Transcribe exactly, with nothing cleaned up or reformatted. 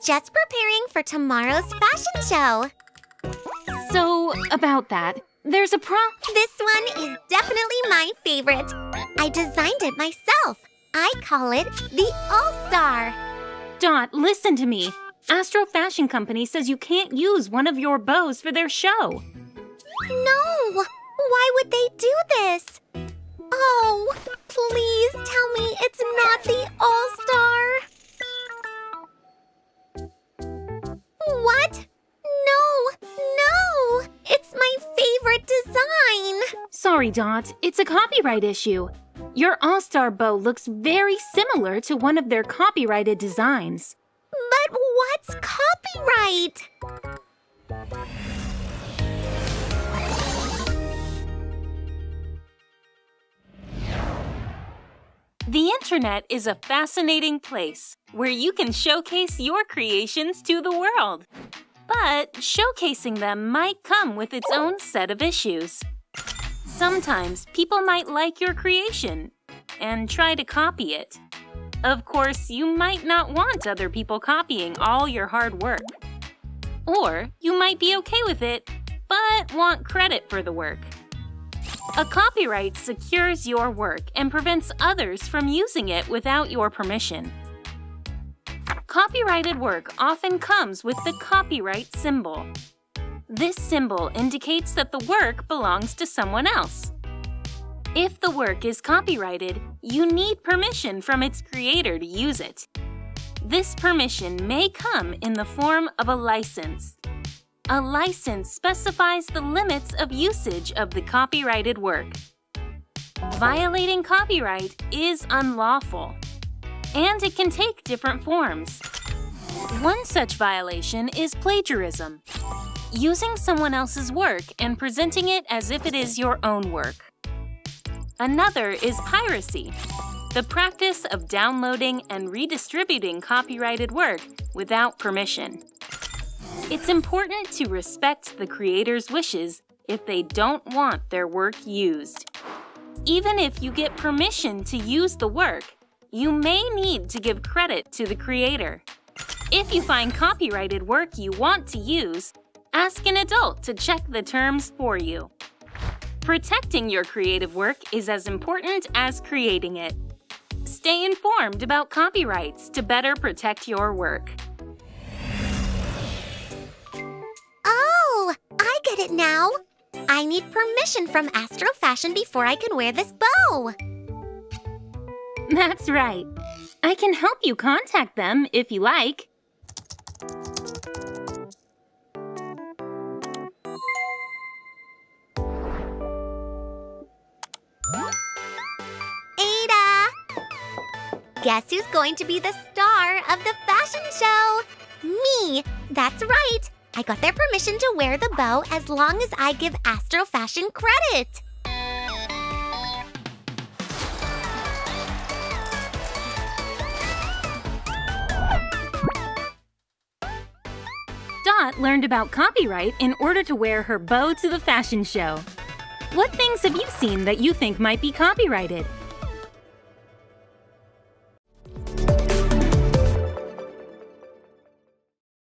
Just preparing for tomorrow's fashion show. So, about that, there's a pro- This one is definitely my favorite. I designed it myself. I call it the All-Star. Dot, listen to me. Astro Fashion Company says you can't use one of your bows for their show. No! Why would they do this? Oh, please tell me it's not the All-Star. What? No, no! It's my favorite design! Sorry, Dot. It's a copyright issue. Your All-Star bow looks very similar to one of their copyrighted designs. But what's copyright? The internet is a fascinating place where you can showcase your creations to the world. But showcasing them might come with its own set of issues. Sometimes people might like your creation and try to copy it. Of course, you might not want other people copying all your hard work. Or you might be okay with it, but want credit for the work. A copyright secures your work and prevents others from using it without your permission. Copyrighted work often comes with the copyright symbol. This symbol indicates that the work belongs to someone else. If the work is copyrighted, you need permission from its creator to use it. This permission may come in the form of a license. A license specifies the limits of usage of the copyrighted work. Violating copyright is unlawful, and it can take different forms. One such violation is plagiarism, using someone else's work and presenting it as if it is your own work. Another is piracy, the practice of downloading and redistributing copyrighted work without permission. It's important to respect the creator's wishes if they don't want their work used. Even if you get permission to use the work, you may need to give credit to the creator. If you find copyrighted work you want to use, ask an adult to check the terms for you. Protecting your creative work is as important as creating it. Stay informed about copyrights to better protect your work. Oh, I get it now. I need permission from Astro Fashion before I can wear this bow. That's right. I can help you contact them if you like. Ada! Guess who's going to be the star of the fashion show? Me! That's right! I got their permission to wear the bow as long as I give Astro Fashion credit. Dot learned about copyright in order to wear her bow to the fashion show. What things have you seen that you think might be copyrighted?